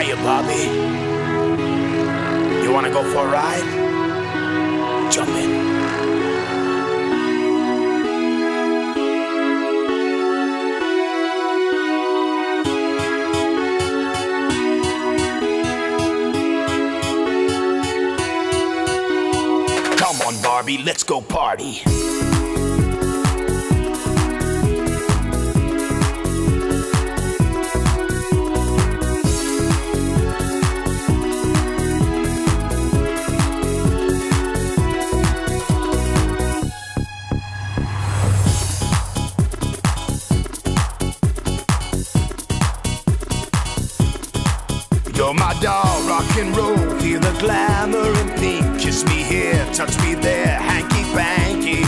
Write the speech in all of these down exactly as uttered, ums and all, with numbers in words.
you, Bobby? You wanna go for a ride? Jump in. Come on, Barbie, let's go party. You're my doll, rock and roll, feel the glamour and pink. Kiss me here, touch me there, hanky-panky.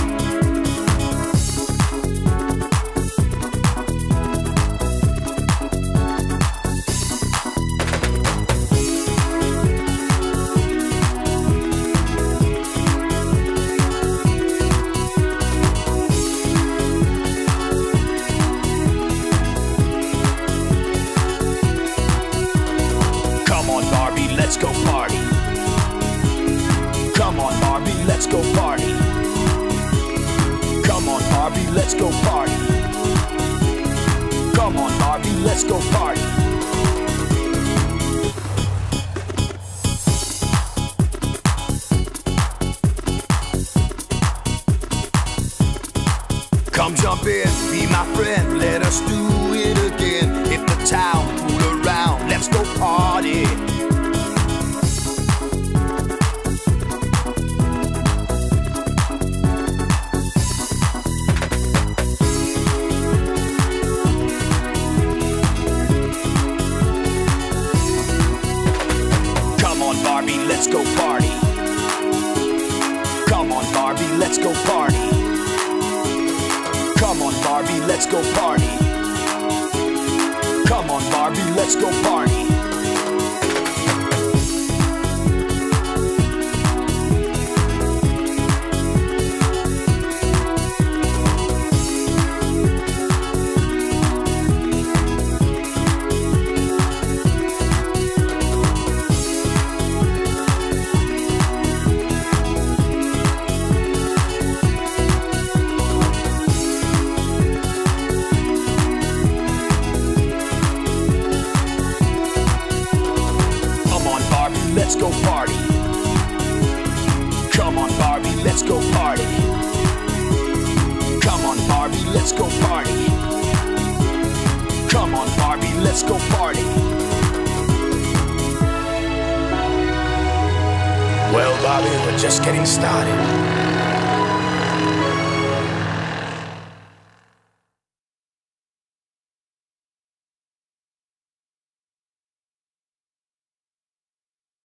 Let's go party. Come on, Barbie, let's go party. Come on, Barbie, let's go party. Come on, Barbie, let's go party. Come jump in, be my friend, let us do it again. Hit the town, fool around, let's go party. Barbie, let's go party. Come on, Barbie, let's go party. Come on, Barbie, let's go party. Come on, Barbie, let's go party. Let's go party. Come on, Barbie, let's go party. Come on, Barbie, let's go party. Come on, Barbie, let's go party. Well, Barbie, we're just getting started.